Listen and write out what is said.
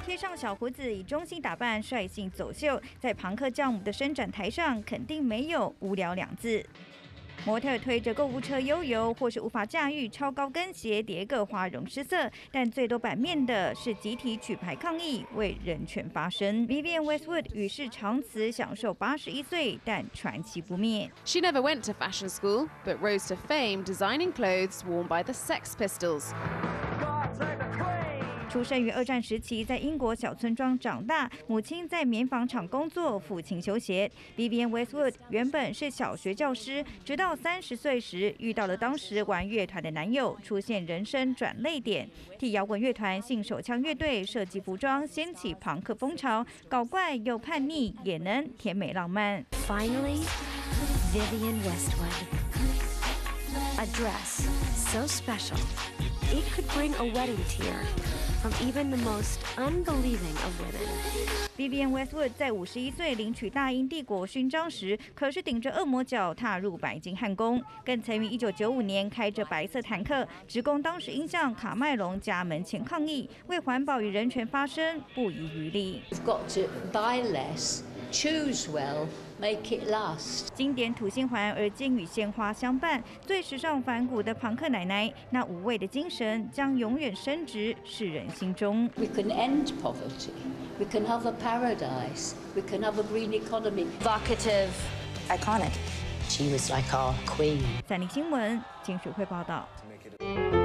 贴上小胡子，以中性打扮率性走秀，在庞克教母的伸展台上，肯定没有无聊2字。模特推着购物车悠游，或是无法驾驭超高跟鞋，叠个花容失色。但最多版面的是集体举牌抗议，为人权发声。Vivienne Westwood 与世长辞，享受81岁，但传奇不灭。 She never went to fashion school, but rose to fame designing clothes worn by the Sex Pistols. 出生于2战时期，在英国小村庄长大，母亲在棉纺厂工作，父亲修鞋。Vivienne Westwood 原本是小学教师，直到30岁时遇到了当时玩乐团的男友，出现人生转捩点，替摇滚乐团性手枪乐队设计服装，掀起朋克风潮，搞怪又叛逆，也能甜美浪漫。 Finally, Vivienne Westwood. A dress so special, it could bring a wedding tear from even the most unbelieving of women. Vivienne Westwood 在51岁领取大英帝国勋章时，可是顶着恶魔角踏入白金汉宫，更曾于1995年开着白色坦克直攻当时英将卡麦隆家门前抗议，为环保与人权发声，不遗余力。 You've got to buy less, choose well, make it last. 经典土星环而今与鲜花相伴，最时尚反骨的朋克奶奶，那无畏的精神将永远深植世人心中。 We can end poverty. We can have a paradise. We can have a green economy. Evocative, iconic. She was like our queen. 三立新闻金水会报道。